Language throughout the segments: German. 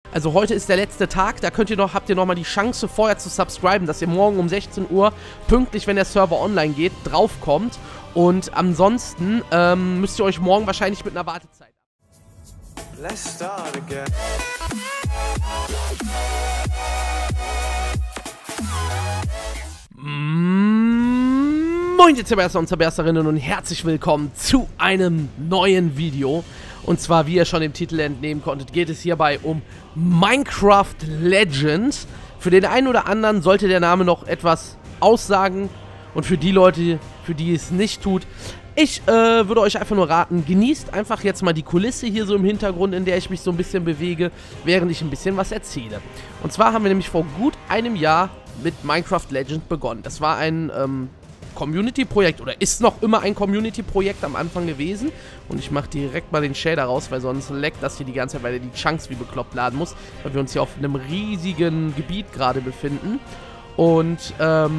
Also heute ist der letzte Tag, da habt ihr noch mal die Chance vorher zu subscriben, dass ihr morgen um 16 Uhr, pünktlich, wenn der Server online geht, draufkommt. Und ansonsten müsst ihr euch morgen wahrscheinlich mit einer Wartezeit. Let's start again. Moin, ihr Zerberster und Zerbersterinnen und herzlich willkommen zu einem neuen Video. Und zwar, wie ihr schon dem Titel entnehmen konntet, geht es hierbei um Minecraft Legends. Für den einen oder anderen sollte der Name noch etwas aussagen. Und für die Leute, für die es nicht tut, ich würde euch einfach nur raten, genießt einfach jetzt mal die Kulisse hier so im Hintergrund, in der ich mich so ein bisschen bewege, während ich ein bisschen was erzähle. Und zwar haben wir nämlich vor gut einem Jahr mit Minecraft Legends begonnen. Das war ein Community-Projekt oder ist noch immer ein Community-Projekt am Anfang gewesen. Und ich mache direkt mal den Shader raus, weil sonst leckt das hier die ganze Zeit, weil er die Chunks wie bekloppt laden muss, weil wir uns hier auf einem riesigen Gebiet gerade befinden. Und ja,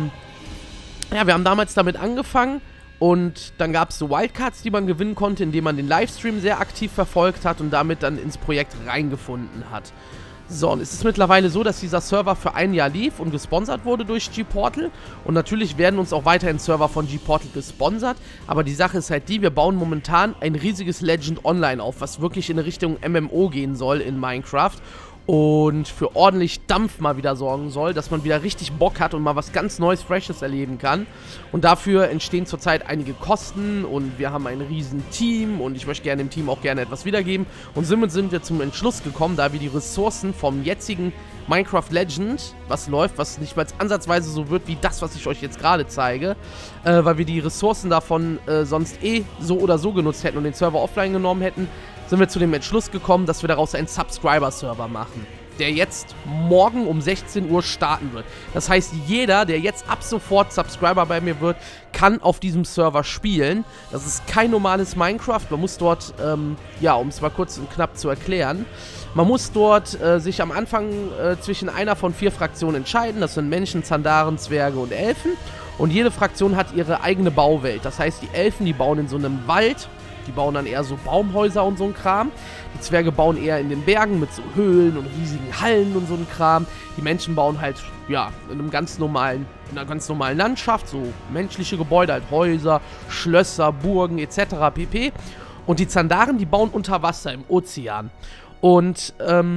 wir haben damals damit angefangen und dann gab es so Wildcards, die man gewinnen konnte, indem man den Livestream sehr aktiv verfolgt hat und damit dann ins Projekt reingefunden hat. So, und es ist mittlerweile so, dass dieser Server für ein Jahr lief und gesponsert wurde durch G-Portal. Und natürlich werden uns auch weiterhin Server von G-Portal gesponsert. Aber die Sache ist halt die, wir bauen momentan ein riesiges Legend Online auf, was wirklich in Richtung MMO gehen soll in Minecraft. Und für ordentlich Dampf mal wieder sorgen soll, dass man wieder richtig Bock hat und mal was ganz Neues, Freshes erleben kann. Und dafür entstehen zurzeit einige Kosten und wir haben ein riesen Team und ich möchte gerne dem Team auch gerne etwas wiedergeben. Und somit sind wir zum Entschluss gekommen, da wir die Ressourcen vom jetzigen Minecraft Legend, was läuft, was nicht mal ansatzweise so wird wie das, was ich euch jetzt gerade zeige, weil wir die Ressourcen davon sonst so oder so genutzt hätten und den Server offline genommen hätten, sind wir zu dem Entschluss gekommen, dass wir daraus einen Subscriber-Server machen, der jetzt morgen um 16 Uhr starten wird. Das heißt, jeder, der jetzt ab sofort Subscriber bei mir wird, kann auf diesem Server spielen. Das ist kein normales Minecraft. Man muss dort, ja, um es mal kurz und knapp zu erklären, man muss dort sich am Anfang zwischen einer von 4 Fraktionen entscheiden. Das sind Menschen, Zandaren, Zwerge und Elfen. Und jede Fraktion hat ihre eigene Bauwelt. Das heißt, die Elfen, die bauen in so einem Wald. Die bauen dann eher so Baumhäuser und so ein Kram. Die Zwerge bauen eher in den Bergen mit so Höhlen und riesigen Hallen und so ein Kram. Die Menschen bauen halt, ja, in einer ganz normalen Landschaft, so menschliche Gebäude, halt Häuser, Schlösser, Burgen etc. pp. Und die Zandaren, die bauen unter Wasser im Ozean. Und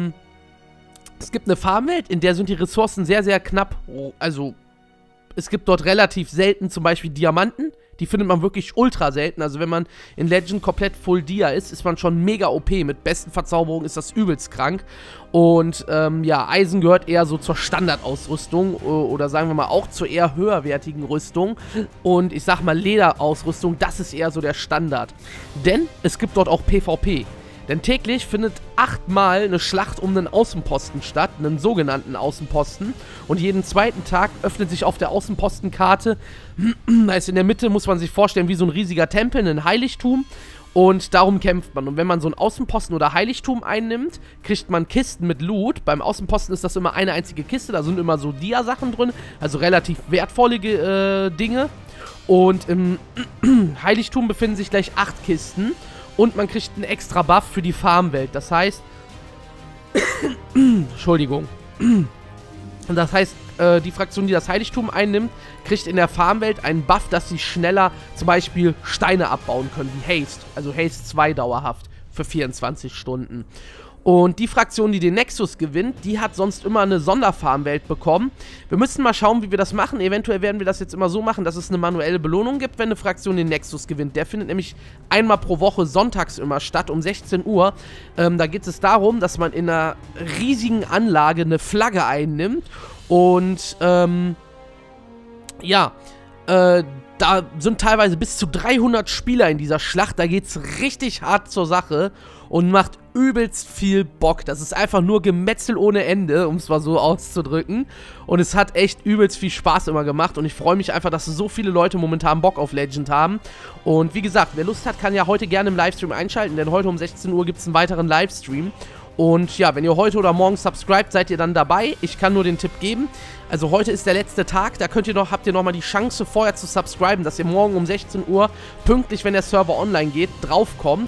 es gibt eine Farmwelt, in der sind die Ressourcen sehr, sehr knapp. Also es gibt dort relativ selten zum Beispiel Diamanten. Die findet man wirklich ultra selten. Also wenn man in Legend komplett Full Dia ist man schon mega OP. Mit besten Verzauberungen ist das übelst krank. Und ja, Eisen gehört eher so zur Standardausrüstung oder sagen wir mal auch zur eher höherwertigen Rüstung. Und ich sag mal Lederausrüstung, das ist eher so der Standard. Denn es gibt dort auch PvP. Denn täglich findet 8-mal eine Schlacht um einen Außenposten statt, einen sogenannten Außenposten. Und jeden zweiten Tag öffnet sich auf der Außenpostenkarte, heißt in der Mitte muss man sich vorstellen wie so ein riesiger Tempel, ein Heiligtum. Und darum kämpft man. Und wenn man so einen Außenposten oder Heiligtum einnimmt, kriegt man Kisten mit Loot. Beim Außenposten ist das immer eine einzige Kiste, da sind immer so Dia-Sachen drin, also relativ wertvolle Dinge. Und im Heiligtum befinden sich gleich 8 Kisten. Und man kriegt einen extra Buff für die Farmwelt. Das heißt, Entschuldigung. Das heißt, die Fraktion, die das Heiligtum einnimmt, kriegt in der Farmwelt einen Buff, dass sie schneller zum Beispiel Steine abbauen können, wie Haste. Also Haste 2 dauerhaft für 24 Stunden. Und die Fraktion, die den Nexus gewinnt, die hat sonst immer eine Sonderfarmwelt bekommen. Wir müssen mal schauen, wie wir das machen. Eventuell werden wir das jetzt immer so machen, dass es eine manuelle Belohnung gibt, wenn eine Fraktion den Nexus gewinnt. Der findet nämlich einmal pro Woche sonntags immer statt, um 16 Uhr. Da geht es darum, dass man in einer riesigen Anlage eine Flagge einnimmt. Und, ja, da sind teilweise bis zu 300 Spieler in dieser Schlacht. Da geht's richtig hart zur Sache und macht übelst viel Bock. Das ist einfach nur Gemetzel ohne Ende, um es mal so auszudrücken. Und es hat echt übelst viel Spaß immer gemacht. Und ich freue mich einfach, dass so viele Leute momentan Bock auf Legend haben. Und wie gesagt, wer Lust hat, kann ja heute gerne im Livestream einschalten, denn heute um 16 Uhr gibt es einen weiteren Livestream. Und ja, wenn ihr heute oder morgen subscribt, seid ihr dann dabei. Ich kann nur den Tipp geben. Also heute ist der letzte Tag, da habt ihr noch mal die Chance vorher zu subscriben, dass ihr morgen um 16 Uhr, pünktlich, wenn der Server online geht, draufkommt.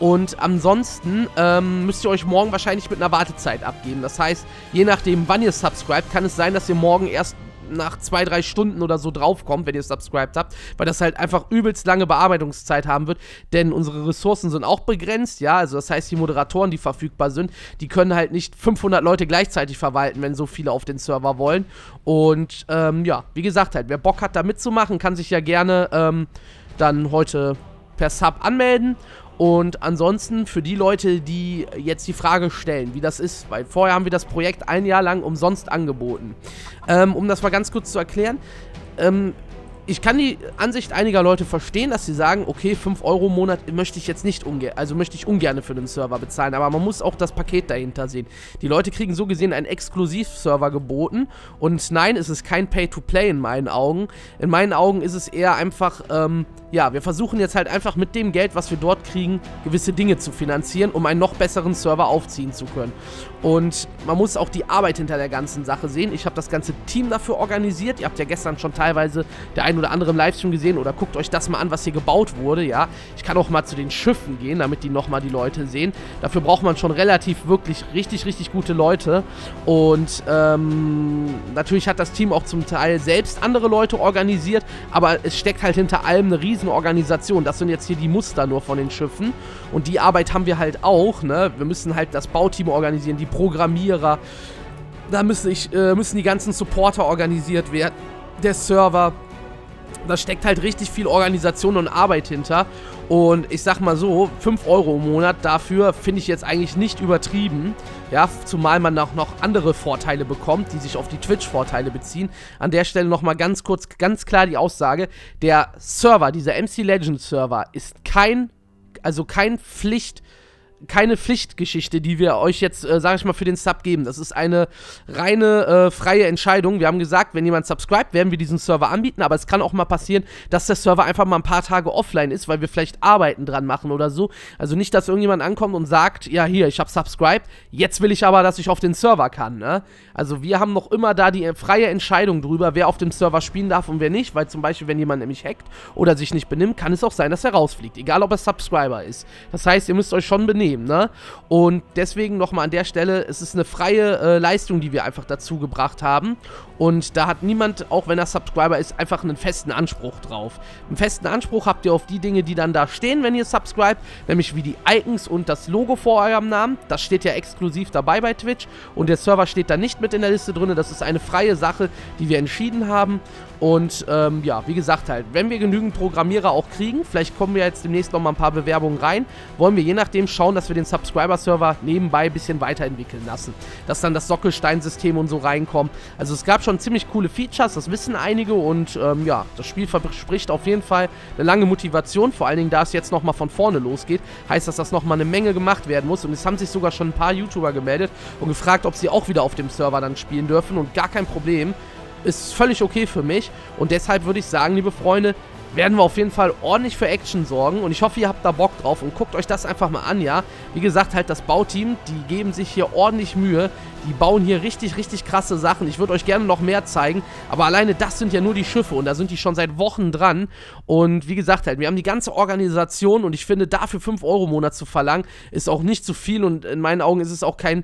Und ansonsten müsst ihr euch morgen wahrscheinlich mit einer Wartezeit abgeben. Das heißt, je nachdem, wann ihr subscribt, kann es sein, dass ihr morgen erst nach 2-3 Stunden oder so draufkommt, wenn ihr subscribed habt, weil das halt einfach übelst lange Bearbeitungszeit haben wird, denn unsere Ressourcen sind auch begrenzt, ja, also das heißt, die Moderatoren, die verfügbar sind, die können halt nicht 500 Leute gleichzeitig verwalten, wenn so viele auf den Server wollen und, ja, wie gesagt halt, wer Bock hat, da mitzumachen, kann sich ja gerne, dann heute per Sub anmelden. Und ansonsten für die Leute, die jetzt die Frage stellen, wie das ist, weil vorher haben wir das Projekt ein Jahr lang umsonst angeboten. Um das mal ganz kurz zu erklären, ich kann die Ansicht einiger Leute verstehen, dass sie sagen, okay, 5 Euro im Monat möchte ich jetzt nicht möchte ich ungern für einen Server bezahlen, aber man muss auch das Paket dahinter sehen. Die Leute kriegen so gesehen einen Exklusivserver geboten und nein, es ist kein Pay-to-Play in meinen Augen. In meinen Augen ist es eher einfach, ja, wir versuchen jetzt halt einfach mit dem Geld, was wir dort kriegen, gewisse Dinge zu finanzieren, um einen noch besseren Server aufziehen zu können. Und man muss auch die Arbeit hinter der ganzen Sache sehen. Ich habe das ganze Team dafür organisiert. Ihr habt ja gestern schon teilweise der ein oder andere im Livestream gesehen oder guckt euch das mal an, was hier gebaut wurde, ja. Ich kann auch mal zu den Schiffen gehen, damit die nochmal die Leute sehen. Dafür braucht man schon relativ wirklich richtig gute Leute. Und natürlich hat das Team auch zum Teil selbst andere Leute organisiert, aber es steckt halt hinter allem eine riesen Organisation. Das sind jetzt hier die Muster nur von den Schiffen. Und die Arbeit haben wir halt auch, ne? Wir müssen halt das Bauteam organisieren, die Programmierer. Da müssen die ganzen Supporter organisiert werden. Der Server. Da steckt halt richtig viel Organisation und Arbeit hinter. Und ich sag mal so, 5 Euro im Monat dafür finde ich jetzt eigentlich nicht übertrieben. Ja, zumal man auch noch andere Vorteile bekommt, die sich auf die Twitch-Vorteile beziehen. An der Stelle nochmal ganz kurz, ganz klar die Aussage. Der Server, dieser MC Legends Server, ist keine Pflichtgeschichte, die wir euch jetzt, sage ich mal, für den Sub geben. Das ist eine reine freie Entscheidung. Wir haben gesagt, wenn jemand subscribt, werden wir diesen Server anbieten, aber es kann auch mal passieren, dass der Server einfach mal ein paar Tage offline ist, weil wir vielleicht Arbeiten dran machen oder so. Also nicht, dass irgendjemand ankommt und sagt, ja hier, ich habe subscribed, jetzt will ich aber, dass ich auf den Server kann, ne? Also wir haben noch immer da die freie Entscheidung drüber, wer auf dem Server spielen darf und wer nicht, weil zum Beispiel, wenn jemand nämlich hackt oder sich nicht benimmt, kann es auch sein, dass er rausfliegt, egal ob er Subscriber ist. Das heißt, ihr müsst euch schon benehmen. Ne? Und deswegen nochmal an der Stelle, es ist eine freie Leistung, die wir einfach dazu gebracht haben. Und da hat niemand, auch wenn er Subscriber ist, einfach einen festen Anspruch drauf. Einen festen Anspruch habt ihr auf die Dinge, die dann da stehen, wenn ihr subscribt, nämlich wie die Icons und das Logo vor eurem Namen. Das steht ja exklusiv dabei bei Twitch und der Server steht da nicht mit in der Liste drin. Das ist eine freie Sache, die wir entschieden haben. Und ja, wie gesagt halt, wenn wir genügend Programmierer auch kriegen, vielleicht kommen wir jetzt demnächst noch mal ein paar Bewerbungen rein, wollen wir je nachdem schauen, dass wir den Subscriber-Server nebenbei ein bisschen weiterentwickeln lassen. Dass dann das Sockelstein-System und so reinkommt. Also es gab schon ziemlich coole Features, das wissen einige und ja, das Spiel verspricht auf jeden Fall eine lange Motivation, vor allen Dingen, da es jetzt nochmal von vorne losgeht, heißt das nochmal eine Menge gemacht werden muss und es haben sich sogar schon ein paar YouTuber gemeldet und gefragt, ob sie auch wieder auf dem Server dann spielen dürfen und gar kein Problem. Ist völlig okay für mich und deshalb würde ich sagen, liebe Freunde, werden wir auf jeden Fall ordentlich für Action sorgen und ich hoffe, ihr habt da Bock drauf und guckt euch das einfach mal an, ja. Wie gesagt, halt das Bauteam, die geben sich hier ordentlich Mühe, die bauen hier richtig krasse Sachen. Ich würde euch gerne noch mehr zeigen, aber alleine das sind ja nur die Schiffe und da sind die schon seit Wochen dran und wie gesagt halt, wir haben die ganze Organisation und ich finde, dafür 5 Euro im Monat zu verlangen, ist auch nicht zu viel und in meinen Augen ist es auch kein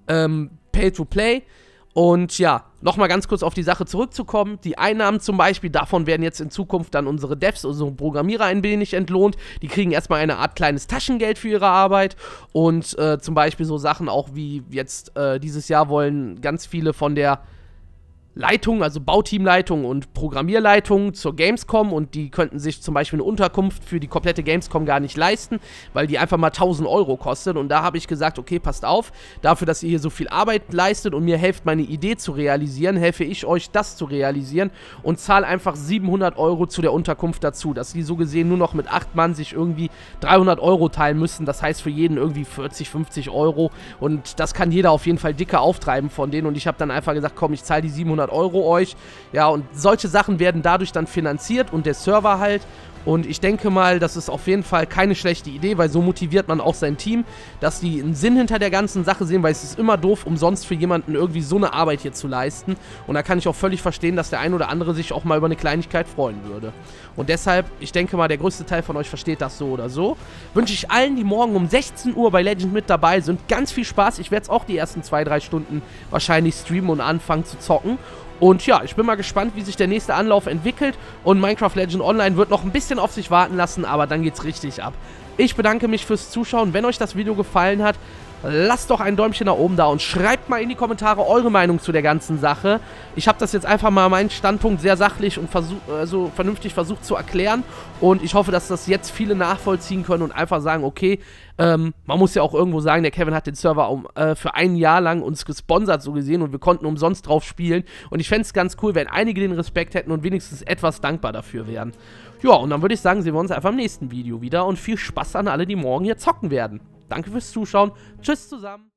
Pay-to-Play. Und ja, nochmal ganz kurz auf die Sache zurückzukommen. Die Einnahmen zum Beispiel, davon werden jetzt in Zukunft dann unsere Devs, unsere Programmierer ein wenig entlohnt. Die kriegen erstmal eine Art kleines Taschengeld für ihre Arbeit. Und zum Beispiel so Sachen auch wie jetzt dieses Jahr wollen ganz viele von der Leitung, also Bauteamleitung und Programmierleitung zur Gamescom und die könnten sich zum Beispiel eine Unterkunft für die komplette Gamescom gar nicht leisten, weil die einfach mal 1000 Euro kostet und da habe ich gesagt, okay, passt auf, dafür, dass ihr hier so viel Arbeit leistet und mir helft, meine Idee zu realisieren, helfe ich euch, das zu realisieren und zahle einfach 700 Euro zu der Unterkunft dazu, dass die so gesehen nur noch mit 8 Mann sich irgendwie 300 Euro teilen müssen, das heißt für jeden irgendwie 40, 50 Euro und das kann jeder auf jeden Fall dicker auftreiben von denen und ich habe dann einfach gesagt, komm, ich zahle die 700 Euro euch, ja, und solche Sachen werden dadurch dann finanziert und der Server halt Und ich denke mal, das ist auf jeden Fall keine schlechte Idee, weil so motiviert man auch sein Team, dass die einen Sinn hinter der ganzen Sache sehen, weil es ist immer doof, umsonst für jemanden irgendwie so eine Arbeit hier zu leisten. Und da kann ich auch völlig verstehen, dass der ein oder andere sich auch mal über eine Kleinigkeit freuen würde. Und deshalb, ich denke mal, der größte Teil von euch versteht das so oder so. Wünsche ich allen, die morgen um 16 Uhr bei Legend mit dabei sind, ganz viel Spaß. Ich werde es auch die ersten 2-3 Stunden wahrscheinlich streamen und anfangen zu zocken. Und ja, ich bin mal gespannt, wie sich der nächste Anlauf entwickelt. Und Minecraft Legend Online wird noch ein bisschen auf sich warten lassen, aber dann geht's richtig ab. Ich bedanke mich fürs Zuschauen. Wenn euch das Video gefallen hat, lasst doch ein Däumchen nach oben da und schreibt mal in die Kommentare eure Meinung zu der ganzen Sache. Ich habe das jetzt einfach mal meinen Standpunkt sehr sachlich und vernünftig versucht zu erklären. Und ich hoffe, dass das jetzt viele nachvollziehen können und einfach sagen, okay, man muss ja auch irgendwo sagen, der Kevin hat den Server für ein Jahr lang uns gesponsert, so gesehen, und wir konnten umsonst drauf spielen. Und ich fände es ganz cool, wenn einige den Respekt hätten und wenigstens etwas dankbar dafür wären. Ja, und dann würde ich sagen, sehen wir uns einfach im nächsten Video wieder und viel Spaß an alle, die morgen hier zocken werden. Danke fürs Zuschauen. Tschüss zusammen.